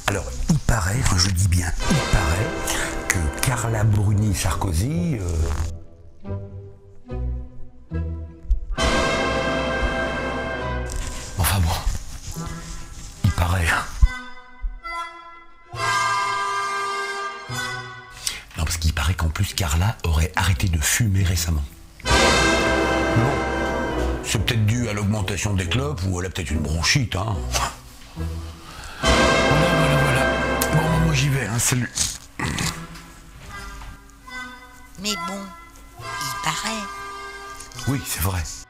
Alors, il paraît, enfin, je dis bien, il paraît que Carla Bruni Sarkozy... Enfin bon, il paraît. Non, parce qu'il paraît qu'en plus Carla aurait arrêté de fumer récemment. Bon, c'est peut-être dû à l'augmentation des clopes ou elle a peut-être une bronchite, hein. Voilà. Bon, moi j'y vais, hein, salut. Mais bon, il paraît. Oui, c'est vrai.